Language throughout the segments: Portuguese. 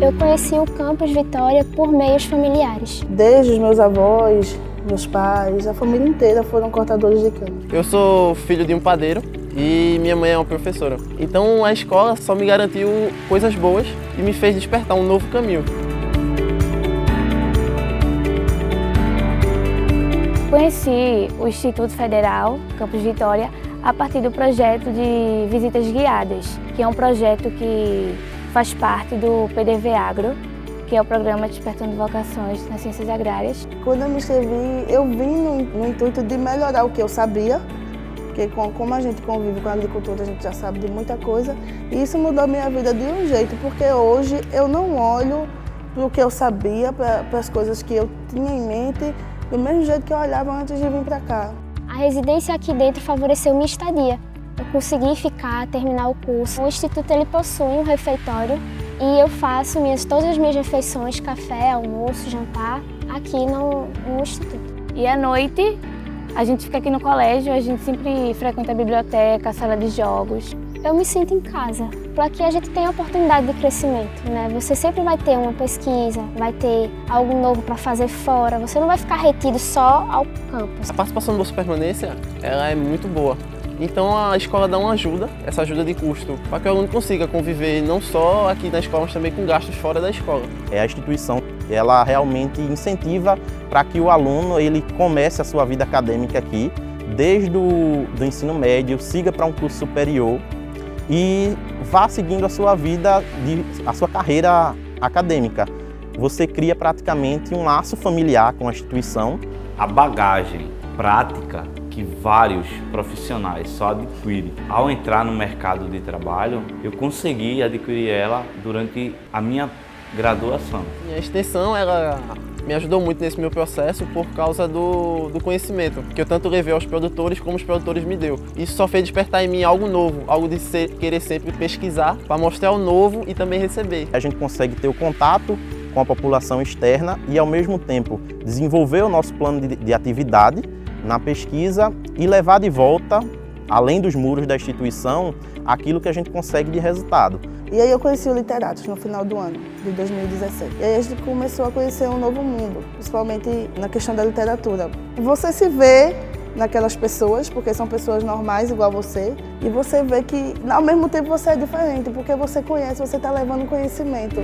Eu conheci o Campus Vitória por meios familiares. Desde os meus avós, meus pais, a família inteira foram cortadores de cana. Eu sou filho de um padeiro e minha mãe é uma professora. Então a escola só me garantiu coisas boas e me fez despertar um novo caminho. Conheci o Instituto Federal Campus Vitória a partir do projeto de visitas guiadas, que é um projeto que faz parte do PDV Agro, que é o Programa Despertando Vocações nas Ciências Agrárias. Quando eu me inscrevi, eu vim no intuito de melhorar o que eu sabia, porque como a gente convive com a agricultura, a gente já sabe de muita coisa, e isso mudou a minha vida de um jeito, porque hoje eu não olho para o que eu sabia, para as coisas que eu tinha em mente, do mesmo jeito que eu olhava antes de vir para cá. A residência aqui dentro favoreceu minha estadia. Eu consegui ficar, terminar o curso. O Instituto ele possui um refeitório e eu faço todas as minhas refeições, café, almoço, jantar, aqui no Instituto. E à noite, a gente fica aqui no colégio, a gente sempre frequenta a biblioteca, a sala de jogos. Eu me sinto em casa. Por aqui a gente tem a oportunidade de crescimento, né? Você sempre vai ter uma pesquisa, vai ter algo novo para fazer fora. Você não vai ficar retido só ao campus. A participação do Bolsa Permanência ela é muito boa. Então a escola dá uma ajuda, essa ajuda de custo, para que o aluno consiga conviver não só aqui na escola, mas também com gastos fora da escola. A instituição ela realmente incentiva para que o aluno ele comece a sua vida acadêmica aqui, desde o ensino médio, siga para um curso superior e vá seguindo a sua vida, a sua carreira acadêmica. Você cria praticamente um laço familiar com a instituição. A bagagem prática que vários profissionais só adquirem ao entrar no mercado de trabalho, eu consegui adquirir ela durante a minha graduação. A extensão ela me ajudou muito nesse meu processo por causa do conhecimento que eu tanto levei aos produtores como os produtores me deu. Isso só fez despertar em mim algo novo, algo de querer sempre pesquisar para mostrar o novo e também receber. A gente consegue ter o contato com a população externa e ao mesmo tempo desenvolver o nosso plano de atividade na pesquisa e levar de volta, além dos muros da instituição, aquilo que a gente consegue de resultado. E aí eu conheci o Literatos no final do ano, de 2017. E aí a gente começou a conhecer um novo mundo, principalmente na questão da literatura. Você se vê naquelas pessoas, porque são pessoas normais igual você, e você vê que ao mesmo tempo você é diferente, porque você conhece, você está levando conhecimento.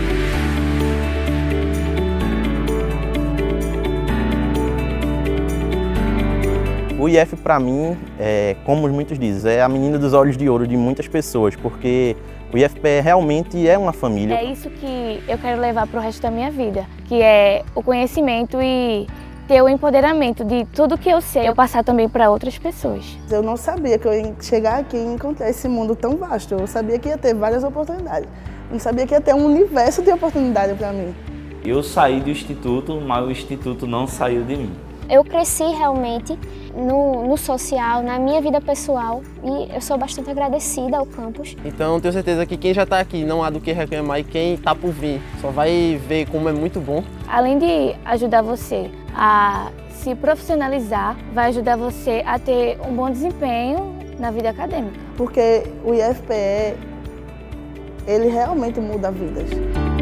O IF, para mim, como muitos dizem, é a menina dos olhos de ouro de muitas pessoas, porque o IFPE realmente é uma família. É isso que eu quero levar para o resto da minha vida, que é o conhecimento e ter o empoderamento de tudo que eu sei, eu passar também para outras pessoas. Eu não sabia que eu ia chegar aqui e encontrar esse mundo tão vasto. Eu sabia que ia ter várias oportunidades. Eu não sabia que ia ter um universo de oportunidade para mim. Eu saí do instituto, mas o instituto não saiu de mim. Eu cresci realmente no social, na minha vida pessoal, e eu sou bastante agradecida ao campus. Então tenho certeza que quem já está aqui não há do que reclamar e quem está por vir só vai ver como é muito bom. Além de ajudar você a se profissionalizar, vai ajudar você a ter um bom desempenho na vida acadêmica. Porque o IFPE, ele realmente muda vidas.